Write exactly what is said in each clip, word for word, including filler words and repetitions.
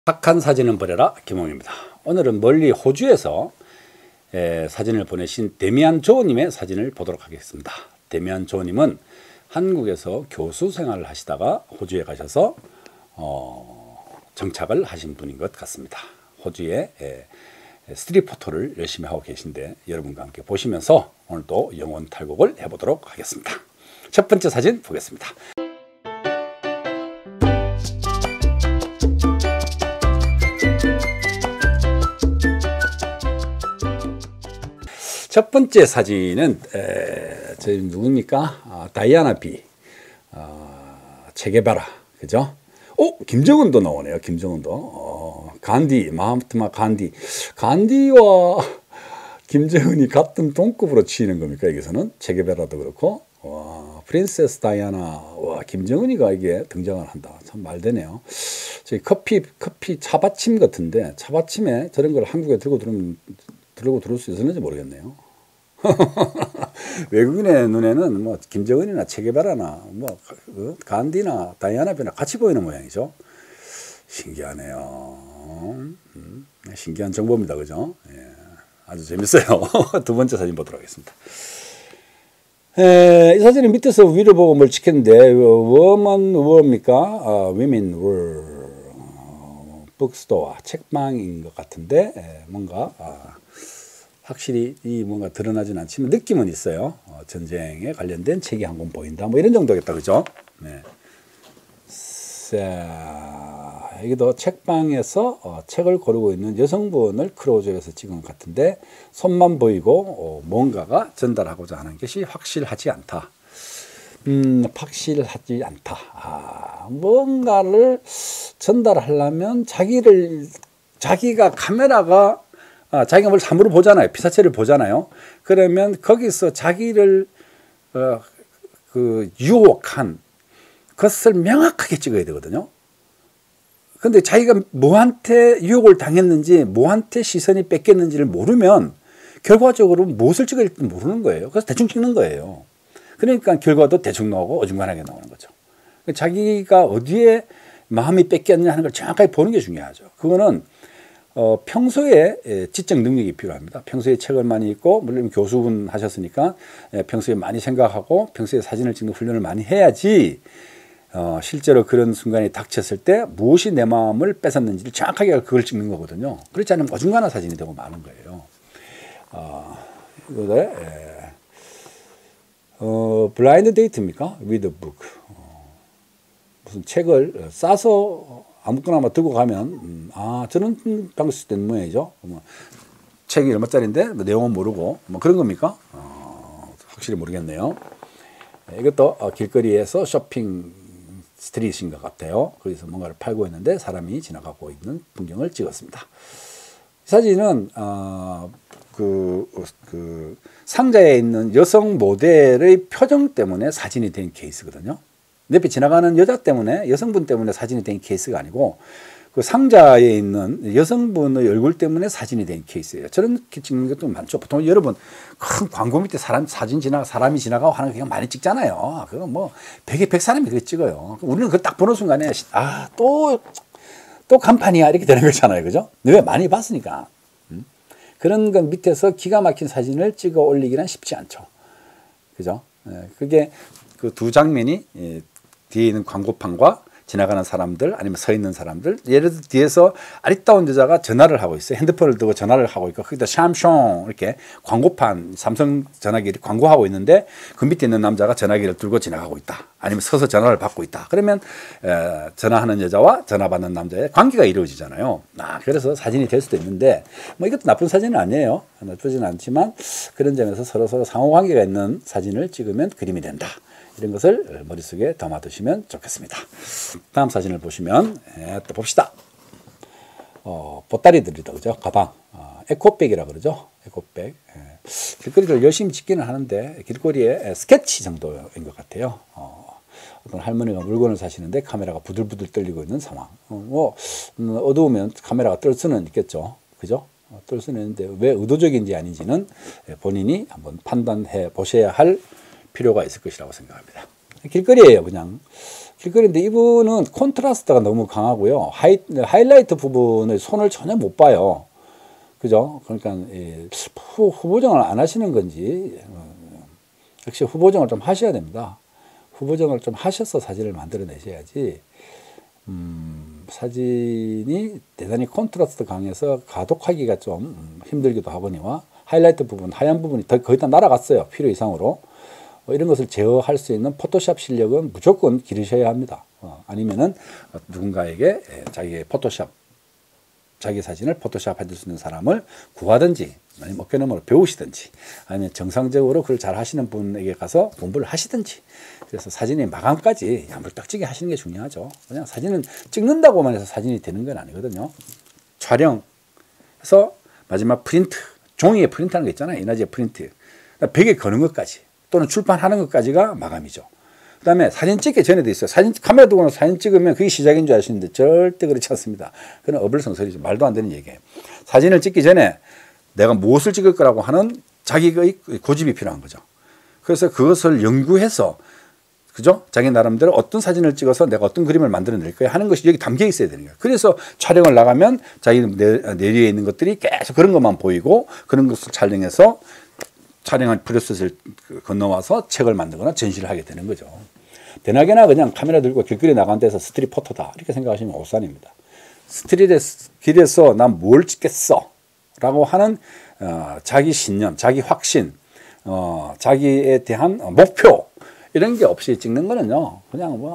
착한 사진은 버려라 김홍입니다. 오늘은 멀리 호주에서 에, 사진을 보내신 데미안 조님의 사진을 보도록 하겠습니다. 데미안 조님은 한국에서 교수 생활을 하시다가 호주에 가셔서 어, 정착을 하신 분인 것 같습니다. 호주에 에, 스트릿 포토를 열심히 하고 계신데 여러분과 함께 보시면서 오늘도 영혼 탈곡을 해보도록 하겠습니다. 첫 번째 사진 보겠습니다. 첫 번째 사진은 에, 저 누굽니까? 아, 다이아나 비, 어, 체게바라, 그죠? 오, 김정은도 나오네요. 김정은도. 어, 간디, 마하트마 간디. 간디와 김정은이 같은 동급으로 치는 겁니까? 여기서는 체게바라도 그렇고, 와, 프린세스 다이아나, 와, 김정은이가 이게 등장을 한다. 참 말되네요. 저희 커피, 커피 차받침 같은데 차받침에 저런 걸 한국에 들고 들으면. 들고 들을 수 있었는지 모르겠네요. 외국인의 눈에는 뭐 김정은이나 체게바라나 뭐 간디나 다이아나비나 같이 보이는 모양이죠. 신기하네요. 음, 신기한 정보입니다, 그죠? 예, 아주 재밌어요. 두 번째 사진 보도록 하겠습니다. 에, 이 사진은 밑에서 위를 보고 뭘 찍혔는데 워먼 워입니까? 아, 위민 워 북스토어 책방인 것 같은데 에, 뭔가 아, 확실히 이 뭔가 드러나진 않지만 느낌은 있어요. 어, 전쟁에 관련된 책이 한 권 보인다. 뭐 이런 정도겠다, 그죠? 네. 자, 여기도 책방에서 어, 책을 고르고 있는 여성분을 크로즈에서 찍은 것 같은데 손만 보이고 어, 뭔가가 전달하고자 하는 것이 확실하지 않다. 음, 확실하지 않다. 아, 뭔가를 전달하려면 자기를 자기가 카메라가 아, 자기가 뭘 사물을 보잖아요. 피사체를 보잖아요. 그러면 거기서 자기를 어, 그 유혹한 것을 명확하게 찍어야 되거든요. 근데 자기가 뭐한테 유혹을 당했는지 뭐한테 시선이 뺏겼는지를 모르면 결과적으로 무엇을 찍어야 될지 모르는 거예요. 그래서 대충 찍는 거예요. 그러니까 결과도 대충 나오고 어중간하게 나오는 거죠. 자기가 어디에 마음이 뺏겼냐 하는 걸 정확하게 보는 게 중요하죠. 그거는 어, 평소에 지적 능력이 필요합니다. 평소에 책을 많이 읽고, 물론 교수분 하셨으니까 평소에 많이 생각하고 평소에 사진을 찍는 훈련을 많이 해야지 어, 실제로 그런 순간이 닥쳤을 때 무엇이 내 마음을 뺏었는지를 정확하게 그걸 찍는 거거든요. 그렇지 않으면 어중간한 사진이 되고 마는 거예요. 어, 이거를 어, 블라인드 데이트입니까? With a book. 어, 무슨 책을 싸서 아무거나 뭐 들고 가면 음, 아 저는 방식 된 모양이죠. 뭐, 책이 얼마짜리인데 뭐 내용은 모르고 뭐 그런 겁니까? 어, 확실히 모르겠네요. 네, 이것도 어, 길거리에서 쇼핑 스트릿인 것 같아요. 거기서 뭔가를 팔고 있는데 사람이 지나가고 있는 풍경을 찍었습니다. 이 사진은 어, 그, 그 상자에 있는 여성 모델의 표정 때문에 사진이 된 케이스거든요. 옆에 지나가는 여자 때문에 여성분 때문에 사진이 된 케이스가 아니고 그 상자에 있는 여성분의 얼굴 때문에 사진이 된 케이스예요. 저런 찍는 것도 많죠. 보통 여러분 큰 광고 밑에 사람 사진 지나 사람이 지나가고 하는 거 그냥 많이 찍잖아요. 그거 뭐 백에 백 사람이 그렇게 찍어요. 우리는 그걸 딱 보는 순간에 아 또 또 간판이야 이렇게 되는 거잖아요, 그죠? 왜 많이 봤으니까. 음? 그런 건 밑에서 기가 막힌 사진을 찍어 올리기는 쉽지 않죠, 그죠? 예, 그게 그 두 장면이 예, 뒤에 있는 광고판과 지나가는 사람들 아니면 서 있는 사람들, 예를 들어 뒤에서 아리따운 여자가 전화를 하고 있어요. 핸드폰을 들고 전화를 하고 있고 거기다 샴숑 이렇게 광고판 삼성 전화기를 광고하고 있는데 그 밑에 있는 남자가 전화기를 들고 지나가고 있다. 아니면 서서 전화를 받고 있다. 그러면 에, 전화하는 여자와 전화 받는 남자의 관계가 이루어지잖아요. 아, 그래서 사진이 될 수도 있는데 뭐 이것도 나쁜 사진은 아니에요. 나쁘지는 않지만 그런 점에서 서로 서로 상호관계가 있는 사진을 찍으면 그림이 된다. 이런 것을 머릿속에 담아두시면 좋겠습니다. 다음 사진을 보시면 예, 또 봅시다. 어, 보따리들이다, 그죠? 가방, 어, 에코백이라 그러죠. 에코백. 예. 길거리를 열심히 찍기는 하는데 길거리에 스케치 정도인 것 같아요. 어, 어떤 할머니가 물건을 사시는데 카메라가 부들부들 떨리고 있는 상황. 어, 뭐 음, 어두우면 카메라가 떨 수는 있겠죠, 그죠? 어, 떨 수는 있는데 왜 의도적인지 아닌지는 본인이 한번 판단해 보셔야 할 필요가 있을 것이라고 생각합니다. 길거리예요, 그냥. 길거리인데 이분은 콘트라스트가 너무 강하고요. 하이, 하이라이트 부분을 손을 전혀 못 봐요. 그죠? 그러니까 예, 후, 후보정을 안 하시는 건지 어, 역시 후보정을 좀 하셔야 됩니다. 후보정을 좀 하셔서 사진을 만들어내셔야지 음, 사진이 대단히 콘트라스트 강해서 가독하기가 좀 힘들기도 하거니와 하이라이트 부분, 하얀 부분이 거의 다 날아갔어요. 필요 이상으로. 어, 이런 것을 제어할 수 있는 포토샵 실력은 무조건 기르셔야 합니다. 어, 아니면은 누군가에게 자기의 포토샵, 자기 사진을 포토샵 해줄 수 있는 사람을 구하든지 아니면 어깨너머로 배우시든지 아니면 정상적으로 그걸 잘 하시는 분에게 가서 공부를 하시든지 그래서 사진의 마감까지 야물딱지게 하시는 게 중요하죠. 그냥 사진은 찍는다고만 해서 사진이 되는 건 아니거든요. 촬영해서 마지막 프린트, 종이에 프린트하는 거 있잖아요. 이나지에 프린트. 벽에 거는 것까지 또는 출판하는 것까지가 마감이죠. 그 다음에 사진 찍기 전에도 있어요. 사진, 카메라 두고 사진 찍으면 그게 시작인 줄 아시는데 절대 그렇지 않습니다. 그건 어불성설이죠. 말도 안 되는 얘기예요. 사진을 찍기 전에 내가 무엇을 찍을 거라고 하는 자기의 고집이 필요한 거죠. 그래서 그것을 연구해서, 그죠? 자기 나름대로 어떤 사진을 찍어서 내가 어떤 그림을 만들어낼 거야 하는 것이 여기 담겨 있어야 되는 거예요. 그래서 촬영을 나가면 자기 내리에 있는 것들이 계속 그런 것만 보이고 그런 것을 촬영해서 촬영한 프로세스를 건너와서 책을 만들거나 전시를 하게 되는 거죠. 대낮에나 그냥 카메라 들고 길거리 나간 데서 스트릿 포토다 이렇게 생각하시면 오산입니다. 스트릿에 길에서 난 뭘 찍겠어 라고 하는 어, 자기 신념, 자기 확신, 어, 자기에 대한 목표 이런 게 없이 찍는 거는요 그냥 뭐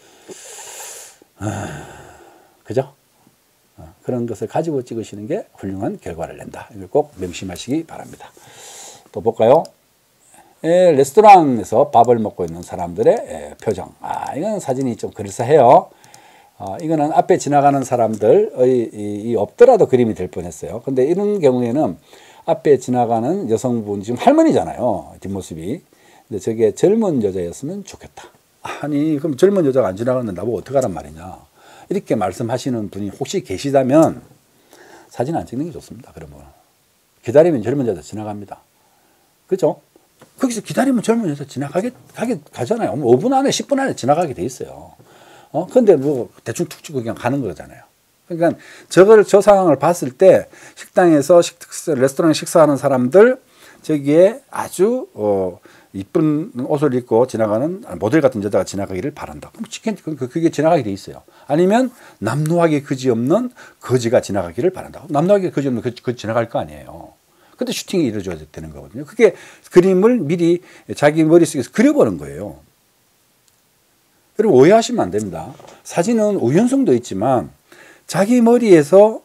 아, 그죠? 어, 그런 것을 가지고 찍으시는 게 훌륭한 결과를 낸다. 이걸 꼭 명심하시기 바랍니다. 또 볼까요? 예, 레스토랑에서 밥을 먹고 있는 사람들의 예, 표정. 아, 이건 사진이 좀 그럴싸해요. 어, 이거는 앞에 지나가는 사람들의 이, 이 없더라도 그림이 될 뻔했어요. 근데 이런 경우에는 앞에 지나가는 여성분, 지금 할머니잖아요. 뒷모습이. 근데 저게 젊은 여자였으면 좋겠다. 아니, 그럼 젊은 여자가 안 지나가는데 나보고 어떡하란 말이냐. 이렇게 말씀하시는 분이 혹시 계시다면 사진 안 찍는 게 좋습니다. 그러면. 기다리면 젊은 여자 지나갑니다. 그죠? 거기서 기다리면 젊은 여자 지나가게, 가게, 가잖아요. 오 분 안에, 십 분 안에 지나가게 돼 있어요. 어, 근데 뭐, 대충 툭 치고 그냥 가는 거잖아요. 그러니까, 저걸, 저 상황을 봤을 때, 식당에서, 식, 레스토랑에 식사하는 사람들, 저기에 아주, 어, 이쁜 옷을 입고 지나가는 모델 같은 여자가 지나가기를 바란다. 그럼 그게 지나가게 돼 있어요. 아니면, 남루하게 그지없는 거지가 지나가기를 바란다. 남루하게 그지없는 거지, 거지 지나갈 거 아니에요. 근데 슈팅이 이루어져야 되는 거거든요. 그게 그림을 미리 자기 머릿속에서 그려보는 거예요. 그리고 오해하시면 안 됩니다. 사진은 우연성도 있지만 자기 머리에서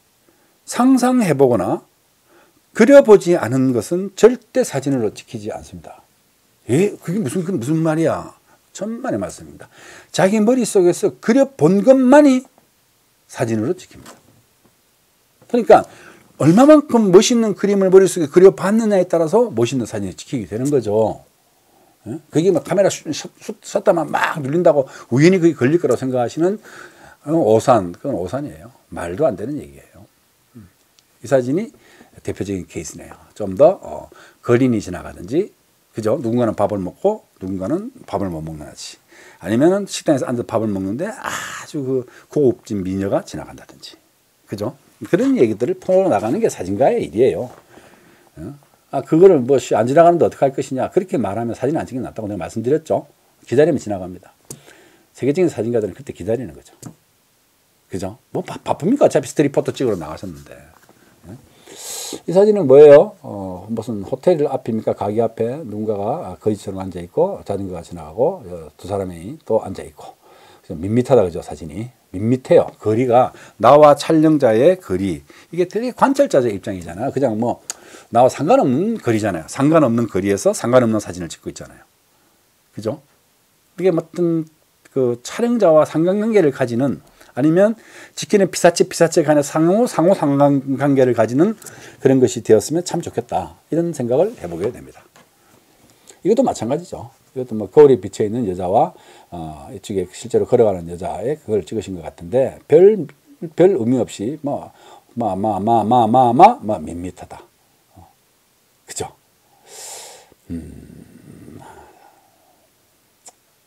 상상해보거나 그려보지 않은 것은 절대 사진으로 찍히지 않습니다. 예? 그게 무슨, 그게 무슨 말이야? 천만의 말씀입니다. 자기 머릿속에서 그려본 것만이 사진으로 찍힙니다. 그러니까 얼마만큼 멋있는 그림을 머릿속에 그려봤느냐에 따라서 멋있는 사진이 찍히게 되는 거죠. 그게 막 카메라 섰다만 막 눌린다고 우연히 그게 걸릴 거라고 생각하시는 오산, 그건 오산이에요. 말도 안 되는 얘기예요. 이 사진이 대표적인 케이스네요. 좀 더 어, 거린이 지나가든지, 그죠? 누군가는 밥을 먹고 누군가는 밥을 못 먹는다든지, 아니면은 식당에서 앉아 밥을 먹는데 아주 그 고급진 미녀가 지나간다든지, 그죠? 그런 얘기들을 풀어나가는 게 사진가의 일이에요. 아, 그거를 뭐, 안 지나가는데 어떻게 할 것이냐. 그렇게 말하면 사진 안 찍는 게 낫다고 내가 말씀드렸죠. 기다리면 지나갑니다. 세계적인 사진가들은 그때 기다리는 거죠. 그죠? 뭐, 바, 바쁩니까? 어차피 스트릿 포토 찍으러 나가셨는데. 이 사진은 뭐예요? 어, 무슨 호텔 앞입니까? 가게 앞에 누군가가 거지처럼 앉아있고, 자전거가 지나가고, 두 사람이 또 앉아있고. 밋밋하다, 그죠? 사진이. 밋밋해요. 거리가, 나와 촬영자의 거리. 이게 되게 관찰자적 입장이잖아요. 그냥 뭐, 나와 상관없는 거리잖아요. 상관없는 거리에서 상관없는 사진을 찍고 있잖아요. 그죠? 이게 어떤 그 촬영자와 상관관계를 가지는, 아니면 지키는 피사체 피사체 간의 상호 상호 상관관계를 가지는 그런 것이 되었으면 참 좋겠다. 이런 생각을 해보게 됩니다. 이것도 마찬가지죠. 이것도 뭐 거울에 비쳐 있는 여자와 어, 이쪽에 실제로 걸어가는 여자의 그걸 찍으신 것 같은데 별 별 의미 없이 뭐 마 마 마 마 마 마 뭐 밋밋하다. 어, 그죠? 음,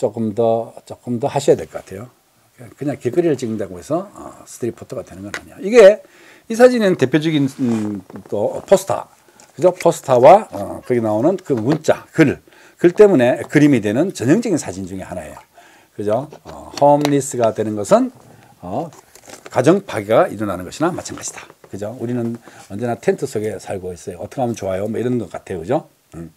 조금 더 조금 더 하셔야 될 것 같아요. 그냥 길거리를 찍는다고 해서 어, 스트릿 포토가 되는 건 아니야. 이게 이 사진은 대표적인 음, 또 포스터, 그죠? 포스터와 어, 거기 나오는 그 문자, 글, 글 때문에 그림이 되는 전형적인 사진 중에 하나예요. 그죠? 어, 홈리스가 되는 것은 어, 가정 파괴가 일어나는 것이나 마찬가지다. 그죠? 우리는 언제나 텐트 속에 살고 있어요. 어떻게 하면 좋아요? 뭐 이런 것 같아요. 그죠? 음.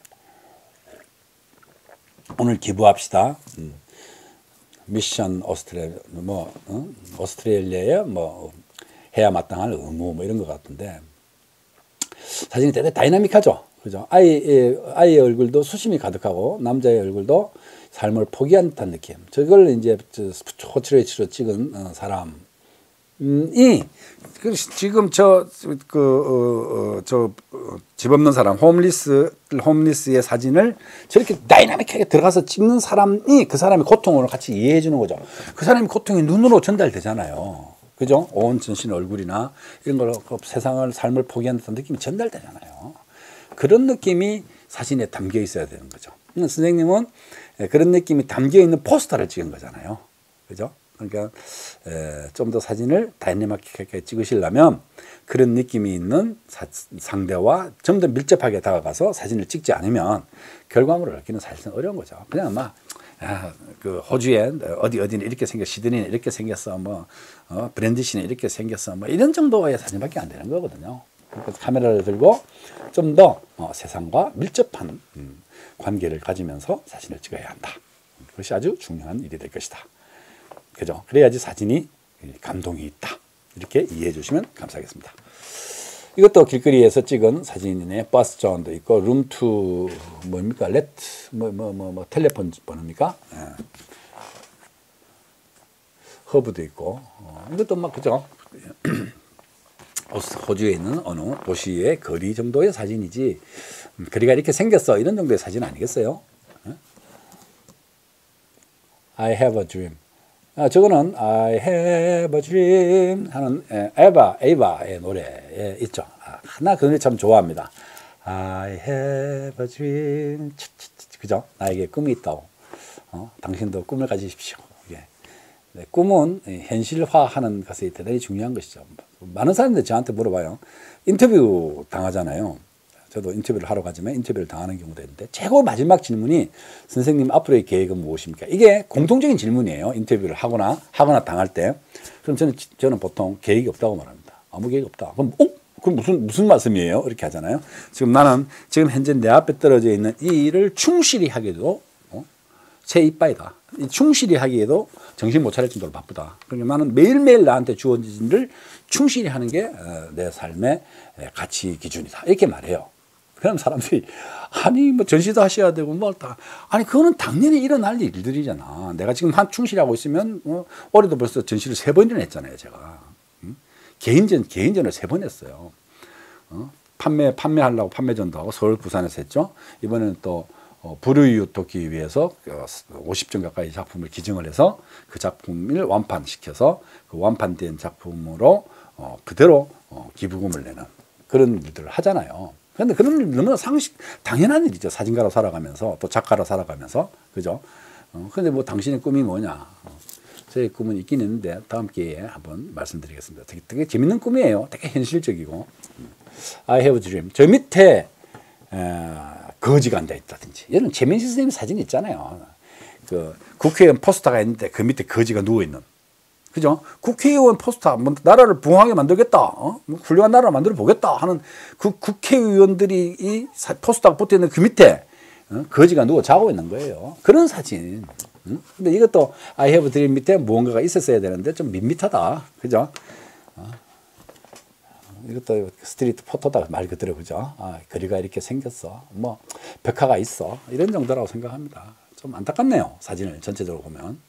오늘 기부합시다. 음. 미션 오스트레일리아, 뭐, 어? 오스트레일리아에 뭐, 해야 마땅할 의무, 뭐 이런 것 같은데, 사진이 되게 다이나믹하죠. 그죠? 아이, 아이의 얼굴도 수심이 가득하고, 남자의 얼굴도 삶을 포기한 듯한 느낌. 저걸 이제, 포트레이트로 찍은 어, 사람이, 지금 저, 그, 어, 어, 저, 어, 집 없는 사람, 홈리스, 홈리스의 사진을 저렇게 다이나믹하게 들어가서 찍는 사람이 그 사람의 고통을 같이 이해해 주는 거죠. 그 사람의 고통이 눈으로 전달되잖아요. 그죠? 온 전신 얼굴이나 이런 걸로 세상을, 삶을 포기한 듯한 느낌이 전달되잖아요. 그런 느낌이 사진에 담겨 있어야 되는 거죠. 선생님은 그런 느낌이 담겨 있는 포스터를 찍은 거잖아요. 그죠? 그러니까 좀 더 사진을 다이내믹하게 찍으시려면 그런 느낌이 있는 사, 상대와 좀 더 밀접하게 다가가서 사진을 찍지 않으면 결과물을 얻기는 사실은 어려운 거죠. 그냥 막 아, 그 호주에 어디 어디는 이렇게 생겼, 시드니는 이렇게 생겼어, 뭐 어, 브랜디시는 이렇게 생겼어, 뭐 이런 정도의 사진밖에 안 되는 거거든요. 그러니까 카메라를 들고 좀 더 어, 세상과 밀접한 음, 관계를 가지면서 사진을 찍어야 한다. 그것이 아주 중요한 일이 될 것이다. 그죠? 그래야지 사진이 감동이 있다. 이렇게 이해해 주시면 감사하겠습니다. 이것도 길거리에서 찍은 사진이네. 버스 존도 있고, 룸투, 뭡니까? 레트, 뭐, 뭐, 뭐, 뭐, 텔레폰 번호입니까? 예. 허브도 있고, 어, 이것도 막, 그죠? 호주에 있는 어느 도시의 거리 정도의 사진이지, 음, 거리가 이렇게 생겼어. 이런 정도의 사진 아니겠어요? 예? I have a dream. 아, 저거는 I have a dream 하는 에바, 에바의 노래에 있죠. 아, 나 그 노래 참 좋아합니다. I have a dream. 그죠? 나에게 꿈이 있다고. 어, 당신도 꿈을 가지십시오. 예. 네, 꿈은 현실화하는 것이 대단히 중요한 것이죠. 많은 사람들이 저한테 물어봐요. 인터뷰 당하잖아요. 저도 인터뷰를 하러 가지만 인터뷰를 당하는 경우도 있는데 최고 마지막 질문이 선생님 앞으로의 계획은 무엇입니까? 이게 공통적인 질문이에요. 인터뷰를 하거나 하거나 당할 때. 그럼 저는 저는 보통 계획이 없다고 말합니다. 아무 계획 없다. 그럼 어? 그럼 무슨 무슨 말씀이에요? 이렇게 하잖아요. 지금 나는 지금 현재 내 앞에 떨어져 있는 이 일을 충실히 하기도 어? 제 이빠이다. 충실히 하기에도 정신 못 차릴 정도로 바쁘다. 그러니까 나는 매일매일 나한테 주어진 일을 충실히 하는 게 내 삶의 가치 기준이다. 이렇게 말해요. 그럼 사람들이 아니 뭐 전시도 하셔야 되고 뭐 다 아니 그거는 당연히 일어날 일들이잖아. 내가 지금 한 충실하고 있으면 어, 올해도 벌써 전시를 세 번이나 했잖아요. 제가 응? 개인전 개인전을 세 번 했어요. 어? 판매 판매하려고 판매전도 하고 서울 부산에서 했죠. 이번에는 또 어, 불우이웃 돕기 위해서 오십 점 가까이 작품을 기증을 해서 그 작품을 완판시켜서 그 완판된 작품으로 어, 그대로 어, 기부금을 내는 그런 일들을 하잖아요. 그런데 그런 일 너무나 상식, 당연한 일이죠. 사진가로 살아가면서, 또 작가로 살아가면서. 그죠? 어, 근데 뭐 당신의 꿈이 뭐냐. 어, 저의 꿈은 있긴 있는데, 다음 기회에 한번 말씀드리겠습니다. 되게, 되게 재밌는 꿈이에요. 되게 현실적이고. I have a dream. 저 밑에, 에, 거지가 앉아있다든지. 이런 최민식 선생님 사진 있잖아요. 그 국회의원 포스터가 있는데 그 밑에 거지가 누워있는. 그죠? 국회의원 포스터, 뭐, 나라를 부흥하게 만들겠다, 어? 뭐 훌륭한 나라를 만들어 보겠다 하는 그 국회의원들이 이 포스터가 붙어 있는 그 밑에, 어? 거지가 누워 자고 있는 거예요. 그런 사진. 응? 근데 이것도 I have a dream 밑에 무언가가 있었어야 되는데 좀 밋밋하다. 그죠? 어? 이것도 스트리트 포토다 말 그대로. 그죠? 아, 거리가 이렇게 생겼어. 뭐, 벽화가 있어. 이런 정도라고 생각합니다. 좀 안타깝네요. 사진을 전체적으로 보면.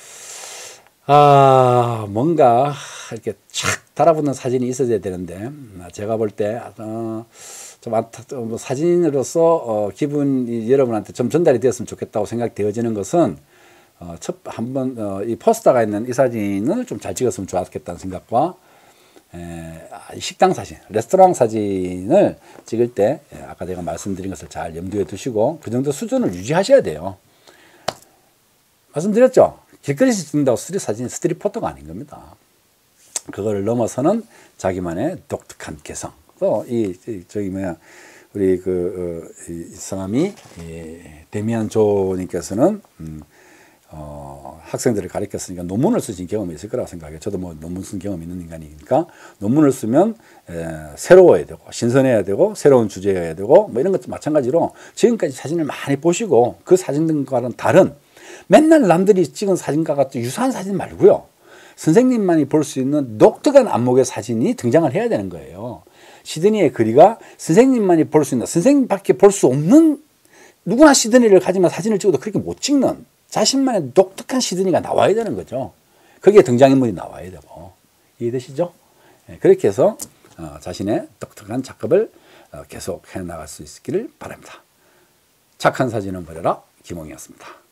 아, 뭔가 이렇게 착 달아붙는 사진이 있어야 되는데, 제가 볼 때, 어, 좀 안타, 뭐 사진으로서, 어, 기분이 여러분한테 좀 전달이 되었으면 좋겠다고 생각되어지는 것은, 어, 첫, 한 번, 어, 이 포스터가 있는 이 사진을 좀 잘 찍었으면 좋았겠다는 생각과, 에, 식당 사진, 레스토랑 사진을 찍을 때, 예, 아까 제가 말씀드린 것을 잘 염두에 두시고, 그 정도 수준을 유지하셔야 돼요. 말씀드렸죠. 길거리에서 찍는다고 스트릿 사진이 스트릿 포토가 아닌 겁니다. 그거를 넘어서는 자기만의 독특한 개성. 또 이 저기 뭐야 우리 그 어, 이 성함이 이 데미안 조님께서는 음, 어, 학생들을 가르쳤으니까 논문을 쓰신 경험이 있을 거라고 생각해요. 저도 뭐 논문 쓴 경험이 있는 인간이니까 논문을 쓰면 에, 새로워야 되고 신선해야 되고 새로운 주제여야 되고 뭐 이런 것도 마찬가지로 지금까지 사진을 많이 보시고 그 사진들과는 다른 맨날 남들이 찍은 사진과 같은 유사한 사진 말고요. 선생님만이 볼 수 있는 독특한 안목의 사진이 등장을 해야 되는 거예요. 시드니의 거리가 선생님만이 볼 수 있는, 선생님밖에 볼 수 없는, 누구나 시드니를 가지만 사진을 찍어도 그렇게 못 찍는 자신만의 독특한 시드니가 나와야 되는 거죠. 거기에 등장인물이 나와야 되고. 이해되시죠? 그렇게 해서 자신의 독특한 작업을 계속 해나갈 수 있기를 바랍니다. 착한 사진은 버려라. 김홍이었습니다.